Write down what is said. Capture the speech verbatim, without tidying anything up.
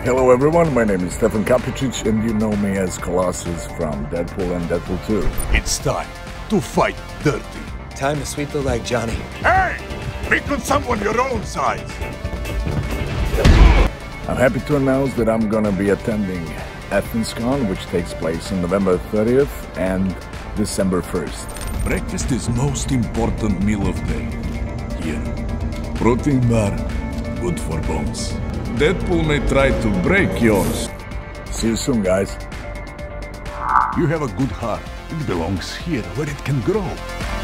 Hello everyone, my name is Stefan Kapicic and you know me as Colossus from Deadpool and Deadpool two. It's time to fight dirty. Time to sweep the leg, Johnny. Hey! Pick on someone your own size. I'm happy to announce that I'm gonna be attending AthensCon, which takes place on November thirtieth and December first. Breakfast is most important meal of day. Here. Protein bar, good for bones. Deadpool may try to break yours. See you soon, guys. You have a good heart. It belongs here where it can grow.